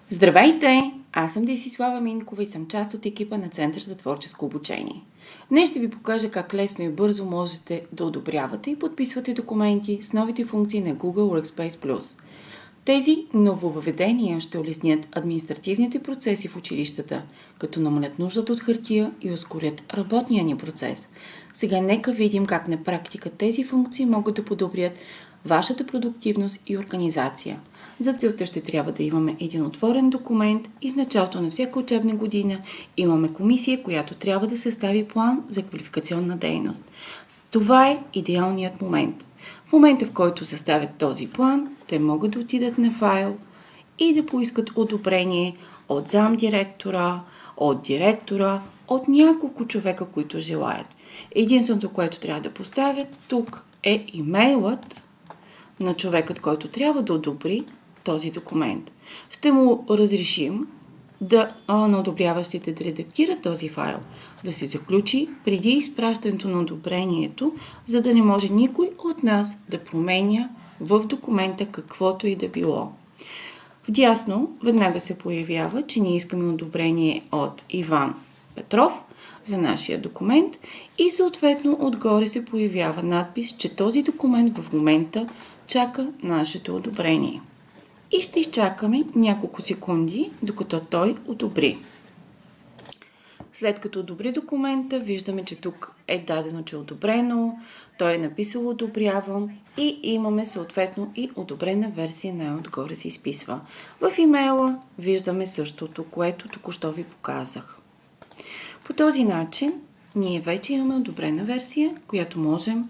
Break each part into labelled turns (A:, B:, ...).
A: Здравейте! Аз съм Десислава Минкова и съм част от екипа на Център за творческо обучение. Днес ще ви покажа как лесно и бързо можете да одобрявате и подписвате документи с новите функции на Google Workspace+. Тези нововъведения ще улеснят административните процеси в училищата, като намалят нуждата от хартия и ускорят работния ни процес. Сега нека видим как на практика тези функции могат да подобрят вашата продуктивност и организация. За целта ще трябва да имаме един отворен документ и в началото на всяка учебна година имаме комисия, която трябва да състави план за квалификационна дейност. Това е идеалният момент. В момента, в който съставят този план, те могат да отидат на файл и да поискат одобрение от замдиректора, от директора, от няколко човека, които желаят. Единственото, което трябва да поставят тук е имейлът на човекът, който трябва да одобри този документ. Ще му разрешим на одобряващите да редактира този файл, да се заключи преди изпращането на одобрението, за да не може никой от нас да променя в документа каквото и да било. Вдясно веднага се появява, че ние искаме одобрение от Иван Петров за нашия документ и съответно отгоре се появява надпис, че този документ в момента чака нашето одобрение. И ще изчакаме няколко секунди, докато той одобри. След като одобри документа, виждаме, че тук е дадено, че е одобрено, той е написал одобрявам и имаме съответно и одобрена версия, най-отгоре се изписва. В имейла виждаме същото, което току-що ви показах. По този начин ние вече имаме одобрена версия, по която можем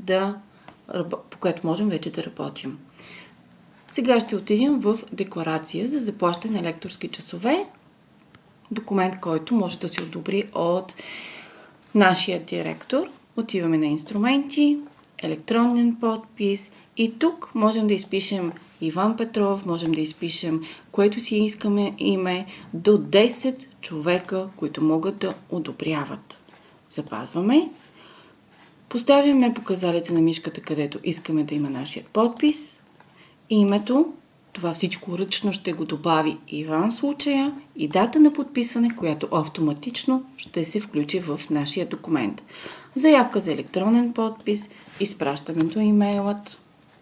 A: вече да работим. Сега ще отидем в декларация за заплащане на лекторски часове, документ, който може да се одобри от нашия директор. Отиваме на инструменти, електронен подпис и тук можем да изпишем Иван Петров, можем да изпишем което си искаме име до 10 човека, които могат да одобряват. Запазваме. Поставяме показалеца на мишката, където искаме да има нашия подпис. Името, това всичко ръчно ще го добави Иван в случая и дата на подписване, която автоматично ще се включи в нашия документ. Заявка за електронен подпис, изпращаме до имейлът,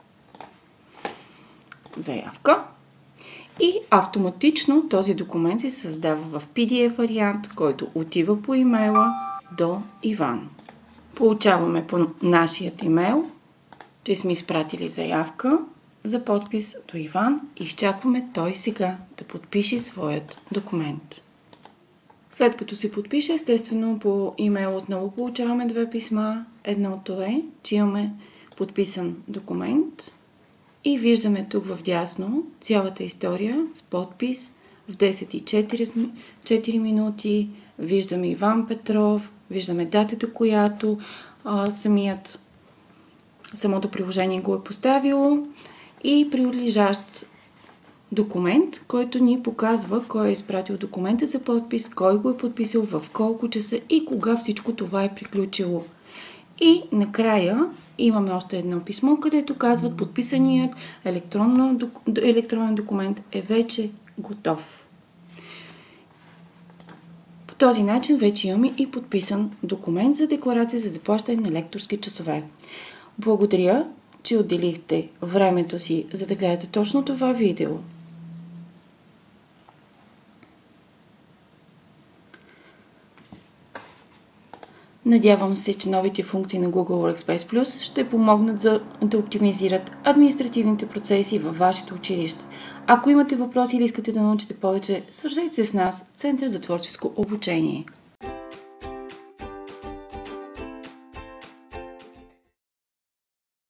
A: заявка и автоматично този документ се създава в PDF вариант, който отива по имейла до Иван. Получаваме по нашия имейл, че сме изпратили заявка за подпис до Иван и изчакваме той сега да подпише своят документ. След като се подпише, естествено по имейл отново получаваме две писма. Едното е, че имаме подписан документ и виждаме тук в дясно цялата история с подпис в 10:04 минути. Виждаме Иван Петров, виждаме датата, която самото приложение го е поставило и прилежащ документ, който ни показва кой е изпратил документа за подпис, кой го е подписал, в колко часа и кога всичко това е приключило. И накрая имаме още едно писмо, където казват подписаният електронен документ е вече готов. По този начин вече имаме и подписан документ за декларация за заплащане на лекторски часове. Благодаря, че отделихте времето си, за да гледате точно това видео. Надявам се, че новите функции на Google Workspace Plus ще помогнат да оптимизират административните процеси във вашето училище. Ако имате въпроси или искате да научите повече, свържете се с нас в Център за творческо обучение.